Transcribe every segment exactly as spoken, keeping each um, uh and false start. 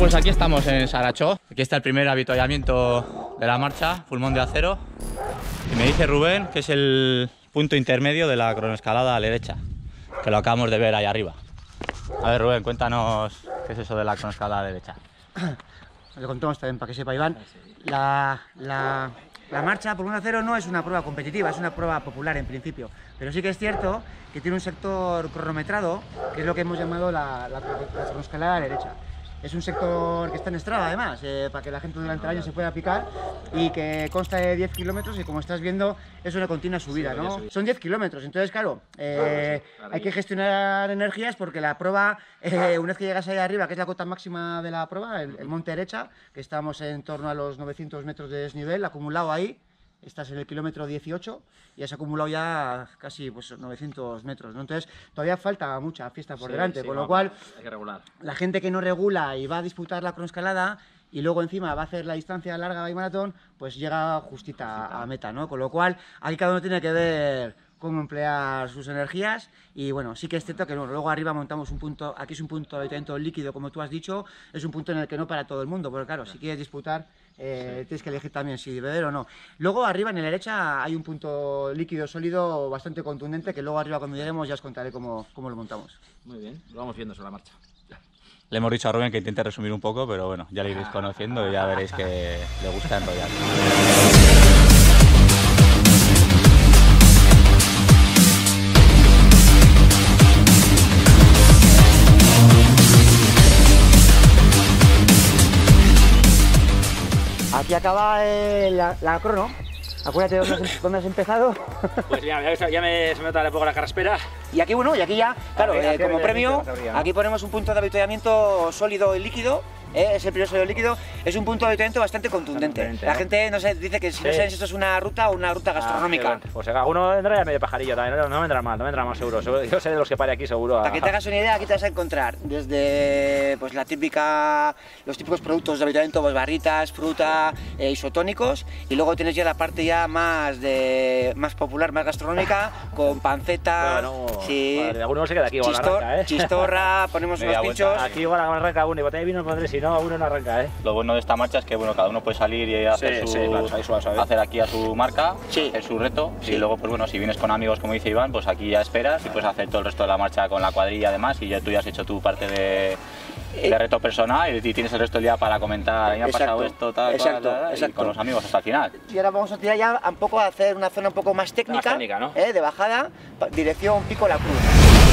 pues aquí estamos en Sarachó. Aquí está el primer avituallamiento de la marcha, pulmón de acero. Y me dice Rubén que es el punto intermedio de la cronoescalada a la derecha, que lo acabamos de ver ahí arriba. A ver, Rubén, cuéntanos qué es eso de la cronoescalada a la derecha. Lo contamos también para que sepa Iván. La, la, la marcha pulmón de acero no es una prueba competitiva, es una prueba popular en principio. Pero sí que es cierto que tiene un sector cronometrado, que es lo que hemos llamado la, la, la cronoescalada a la derecha. Es un sector que está en Strava además, eh, para que la gente durante el año se pueda picar, y que consta de diez kilómetros y como estás viendo es una continua subida, ¿no? Son diez kilómetros, entonces claro, eh, hay que gestionar energías porque la prueba, eh, una vez que llegas ahí arriba, que es la cota máxima de la prueba, el, el monte Derecha, que estamos en torno a los novecientos metros de desnivel acumulado ahí. Estás en el kilómetro dieciocho y has acumulado ya casi pues, novecientos metros, ¿no? Entonces todavía falta mucha fiesta por sí, delante, sí, con lo cual hay que regular. La gente que no regula y va a disputar la cronoescalada y luego encima va a hacer la distancia larga y maratón, pues llega justita a meta, ¿no? Con lo cual ahí cada uno tiene que ver cómo emplear sus energías. Y bueno, sí que es cierto que bueno, luego arriba montamos un punto, aquí es un punto de avituallamiento líquido, como tú has dicho, es un punto en el que no para todo el mundo, porque claro, si quieres disputar, eh, sí. tienes que elegir también si beber o no. Luego arriba en la derecha hay un punto líquido sólido bastante contundente, que luego arriba cuando lleguemos ya os contaré cómo, cómo lo montamos. Muy bien, lo vamos viendo sobre la marcha. Le hemos dicho a Rubén que intente resumir un poco, pero bueno, ya lo iréis conociendo y ya veréis que le gusta enrollar. Aquí acaba eh, la, la crono. Acuérdate de dónde has, dónde has empezado. Pues ya, ya, ya me, se me nota un poco la carraspera. Y aquí, bueno, y aquí ya, claro, aquí, eh, aquí como aquí premio, aquí, ¿no? aquí ponemos un punto de avituallamiento sólido y líquido. ¿Eh? Es el primer sólido líquido, es un punto de avituallamiento bastante contundente. contundente la ¿no? gente no sé, dice que si sí. no saben si esto es una ruta o una ruta gastronómica. Ah, pues alguno vendrá ya medio pajarillo también, no, no vendrá mal, no vendrá mal seguro. Yo sé de los que pare aquí seguro. Para que te hagas una idea, aquí te vas a encontrar desde pues la típica, los típicos productos de avituallamiento, pues barritas, fruta, eh, isotónicos, y luego tienes ya la parte ya más de más popular, más gastronómica, con panceta, bueno, sí, vale, alguno se queda aquí igual chistor, arranca, ¿eh? chistorra, ponemos unos pinchos. Aquí igual arranca uno, y botella de vino pondré, si no, uno no arranca, ¿eh? Lo bueno de esta marcha es que bueno, cada uno puede salir y hacer, sí, su, sí, claro, suave, suave. hacer aquí a su marca, sí. hacer su reto, sí. y luego pues bueno, si vienes con amigos como dice Iván, pues aquí ya esperas y puedes hacer todo el resto de la marcha con la cuadrilla además, y ya tú ya has hecho tu parte de, de reto personal y tienes el resto del día para comentar, a mí me ha pasado esto, tal, exacto, tal, tal, exacto. y con los amigos hasta el final. Y ahora vamos a tirar ya un poco a hacer una zona un poco más técnica, más técnica, ¿no? ¿eh? De bajada, dirección Pico La Cruz.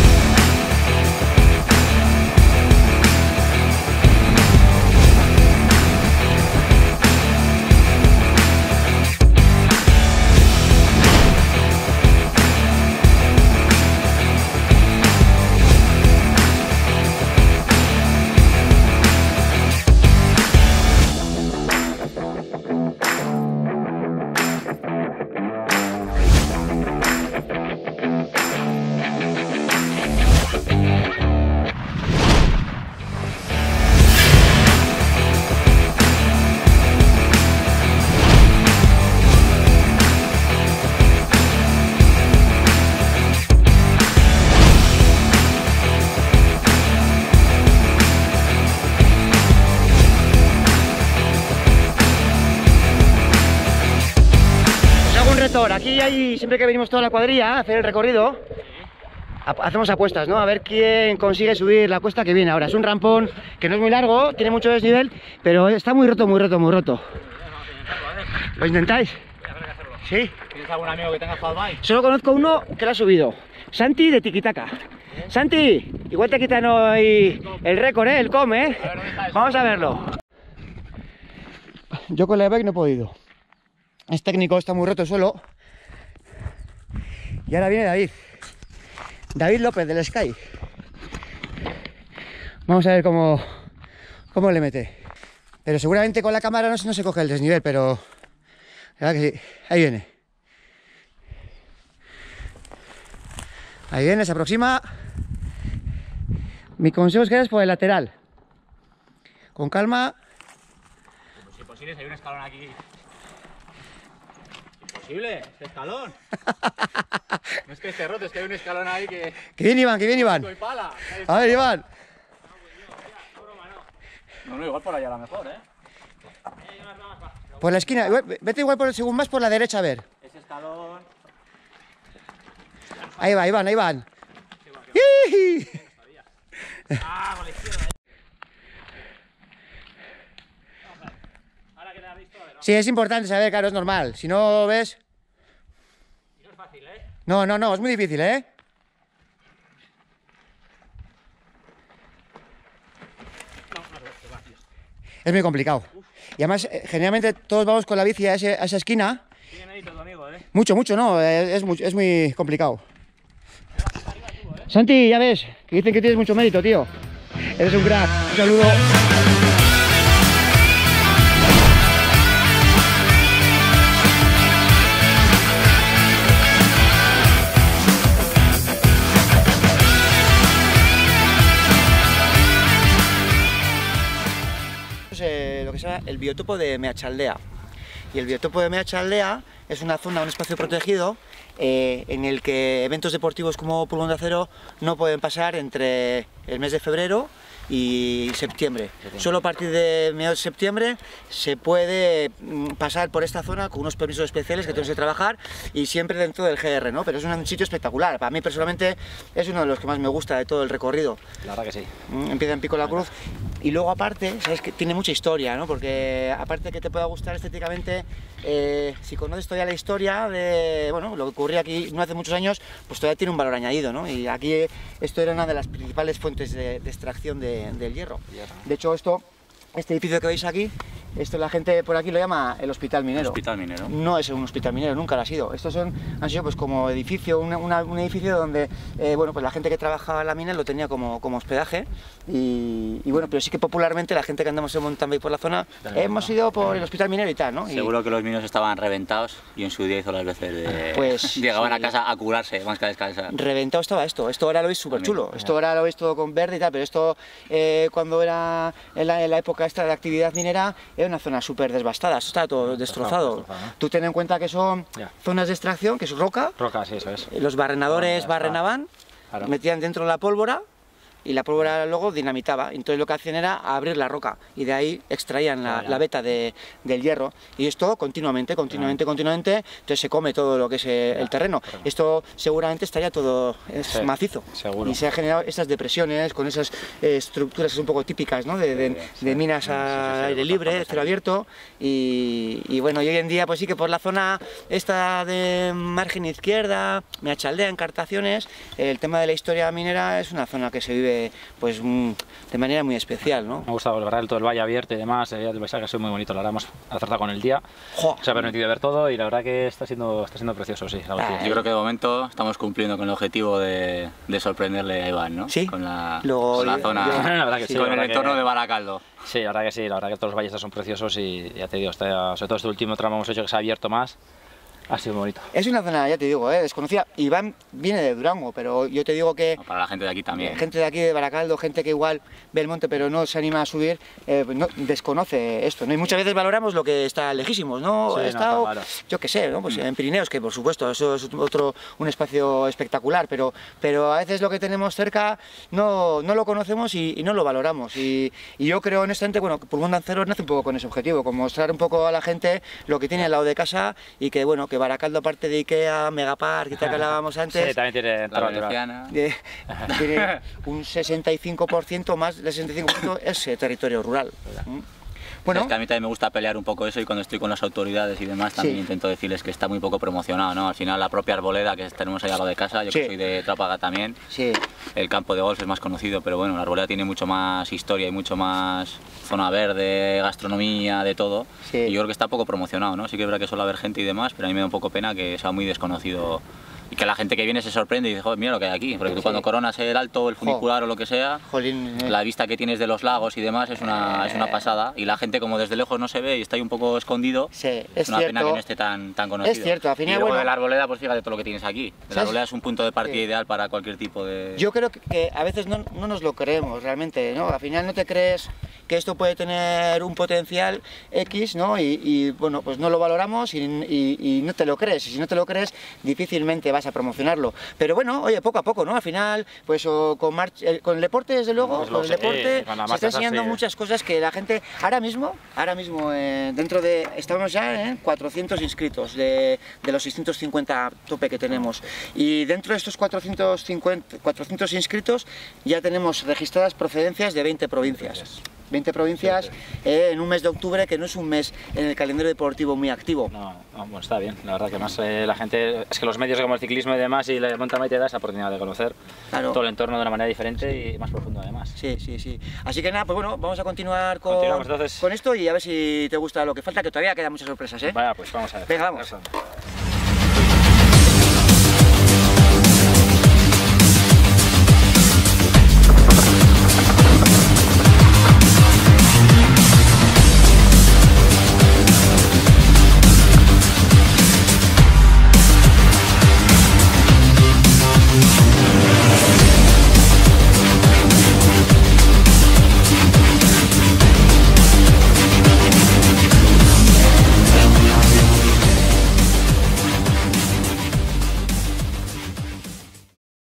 Aquí hay, siempre que venimos toda la cuadrilla a hacer el recorrido, hacemos apuestas, ¿no? A ver quién consigue subir la cuesta que viene ahora. Es un rampón que no es muy largo, tiene mucho desnivel, pero está muy roto, muy roto, muy roto. ¿Lo intentáis? ¿Sí? ¿Tienes algún amigo que tenga quad bike? Solo conozco uno que lo ha subido. Santi de Tiquitaca. Santi, igual te quitan hoy el récord, ¿eh? El com, ¿eh? Vamos a verlo. Yo con la bike no he podido. Es técnico, está muy roto el suelo. Y ahora viene David. David López del Sky. Vamos a ver cómo, cómo le mete. Pero seguramente con la cámara no se, no se coge el desnivel, pero... ¿verdad que sí? Ahí viene. Ahí viene, se aproxima. Mi consejo es que eres por el lateral. Con calma. Pues imposible, si hay un escalón aquí. Imposible, este escalón. No es que esté roto, es que hay un escalón ahí que... Que bien Iván, que bien Iván. A ver Iván. No, no, igual por allá a lo mejor, ¿eh? Por la esquina, igual- vete igual por, según más por la derecha, a ver. Ese escalón... Ahí va, ahí van, ahí van. ¡Ih! Ah, con la izquierda. Ahora que te has visto, a ver, Sí, es importante saber, claro, es normal. Si no ves... no es fácil, ¿eh? No, no, no, es muy difícil, ¿eh? Es muy complicado. Y además, eh, generalmente todos vamos con la bici a, ese- a esa esquina. Tiene mérito tu amigo, ¿eh? Mucho, mucho, no, eh, es, muy, es muy complicado. Santi, ya ves, que dicen que tienes mucho mérito, tío. Eres un crack. Un saludo. Eh, lo que se llama el biotopo de Meachaldea. Y el biotopo de Meachaldea es una zona, un espacio protegido eh, en el que eventos deportivos como Pulmón de Acero no pueden pasar entre el mes de febrero y septiembre. Solo a partir de mediados de septiembre se puede mm, pasar por esta zona con unos permisos especiales que tenemos que trabajar y siempre dentro del G R, ¿no? Pero es un sitio espectacular. Para mí personalmente es uno de los que más me gusta de todo el recorrido. La verdad que sí. Mm, Empieza en Pico de la Cruz y luego aparte, sabes que tiene mucha historia, ¿no? Porque aparte de que te pueda gustar estéticamente, eh, si conoces todavía la historia de, bueno, lo que ocurría aquí no hace muchos años, pues todavía tiene un valor añadido, ¿no? Y aquí esto era una de las principales fuentes de, de extracción de, del hierro. De hecho, esto, este edificio que veis aquí, esto la gente por aquí lo llama el Hospital Minero. Hospital Minero. No es un hospital minero, nunca lo ha sido. Estos son, han sido pues como edificio, una- una- un edificio donde eh, bueno, pues la gente que trabajaba en la mina lo tenía como, como hospedaje y, y bueno, pero sí que popularmente la gente que andamos en mountain bike por la zona hemos ido por el Hospital Minero y tal, ¿no? Y- Seguro que los minos estaban reventados y en su día hizo las veces de... Pues, llegaban sí. a casa a curarse más que a descansar. Reventado estaba esto, esto ahora lo veis súper chulo, También. esto ahora lo veis todo con verde y tal, pero esto eh, cuando era en la, en la época esta de actividad minera era una zona súper devastada, esto está todo destrozado. destrozado, ¿no? Tú ten en cuenta que son Ya. zonas de extracción, que es roca, Roca, sí, eso es. los barrenadores Ya está. barrenaban, Claro. metían dentro la pólvora y la pólvora luego dinamitaba. Entonces lo que hacían era abrir la roca y de ahí extraían la, Ya, ya. la veta de- del hierro. Y esto continuamente, continuamente, continuamente, entonces se come todo lo que es eh, el terreno. Esto seguramente estaría todo es Sí, macizo. seguro. Y se han generado estas depresiones con esas eh, estructuras que son un poco típicas, ¿no? de, de- de minas a aire libre, cero abierto. Y, y bueno, y hoy en día pues sí que por la zona esta de margen izquierda, Meachaldea, Encartaciones, el tema de la historia minera es una zona que se vive pues mm, de manera muy especial, ¿no? Me ha gustado, la verdad, el todo el valle abierto y demás, el paisaje ha sido muy bonito, la verdad, hemos acertado con el día. ¡Jo! Se ha permitido ver todo y la verdad que está siendo, está siendo precioso, sí. La verdad. Ah, Yo creo que de momento estamos cumpliendo con el objetivo de, de sorprenderle a Iván, ¿no? Sí. Con la, Luego, con la yo- zona, yo- La verdad que sí, con la el verdad entorno que- de Baracaldo. Sí, la verdad que sí, la verdad que todos los valles son preciosos y ya te digo, está, sobre todo este último tramo hemos hecho que se ha abierto más, ha sido muy bonito. Es una zona, ya te digo, eh, desconocida. Iván viene de Durango, pero yo te digo que No, para la gente de aquí también. gente de aquí de Baracaldo, gente que igual ve el monte pero no se anima a subir, eh, no, desconoce esto, ¿no? Y muchas veces valoramos lo que está lejísimos, ¿no? Sí, He no, estado, claro. yo qué sé, ¿no? Pues en Pirineos, que por supuesto, eso es otro, un espacio espectacular, pero, pero a veces lo que tenemos cerca no, no lo conocemos y, y no lo valoramos. Y, y yo creo honestamente, bueno, que Pulmón de Acero nace un poco con ese objetivo, con mostrar un poco a la gente lo que tiene al lado de casa y que, bueno, que Baracaldo, aparte de Ikea, Megapark y tal que hablábamos antes, Sí, también tiene La entorno natural. veneciana. de- tiene un sesenta y cinco por ciento más del sesenta y cinco por ciento es eh, territorio rural. ¿Mm? Bueno, Es que a mí también me gusta pelear un poco eso y cuando estoy con las autoridades y demás también Sí. intento decirles que está muy poco promocionado, ¿no? Al final la propia arboleda que tenemos ahí al lado de casa, yo Sí. que soy de Trápaga también, sí, el campo de golf es más conocido, pero bueno, la arboleda tiene mucho más historia y mucho más zona verde, gastronomía, de todo. Sí. Y yo creo que está poco promocionado, ¿no? Sí que es verdad que suele haber gente y demás, pero a mí me da un poco pena que sea muy desconocido y que la gente que viene se sorprende y dice, joder, mira lo que hay aquí, porque tú Sí. cuando coronas el alto, el funicular o lo que sea, jolín, eh, la vista que tienes de los lagos y demás es una, es una pasada y la gente como desde lejos no se ve y está ahí un poco escondido. sí, es Es una pena cierto. que no esté tan, tan conocido. Es cierto, al final, y luego bueno- de la arboleda, pues fíjate todo lo que tienes aquí. La ¿Sabes? arboleda es un punto de partida Sí. ideal para cualquier tipo de... Yo creo que, que a veces no, no nos lo creemos realmente, ¿no? Al final no te crees que esto puede tener un potencial X, ¿no? Y, y bueno, pues no lo valoramos y, y, y no te lo crees, y si no te lo crees, difícilmente vas a promocionarlo. Pero bueno, oye, poco a poco, ¿no? Al final, pues o con, marcha, con el deporte, desde luego, pues con el sé, deporte eh, con la se está enseñando así, muchas cosas que la gente, ahora mismo, ahora mismo, eh, dentro de, estamos ya en cuatrocientos inscritos de, de los seiscientos cincuenta tope que tenemos, y dentro de estos cuatrocientos cincuenta, cuatrocientos inscritos ya tenemos registradas procedencias de veinte provincias. veinte provincias eh, en un mes de octubre que no es un mes en el calendario deportivo muy activo. No, no, bueno, está bien, la verdad que más eh, la gente, es que los medios como el ciclismo y demás y la mountain bike te da esa oportunidad de conocer Claro. todo el entorno de una manera diferente y más profundo además. Sí, sí, sí. Así que nada, pues bueno, vamos a continuar con, Continuamos, entonces. con esto y a ver si te gusta lo que falta, que todavía quedan muchas sorpresas, ¿eh? Vaya, pues vamos a ver. Venga, vamos. Eso.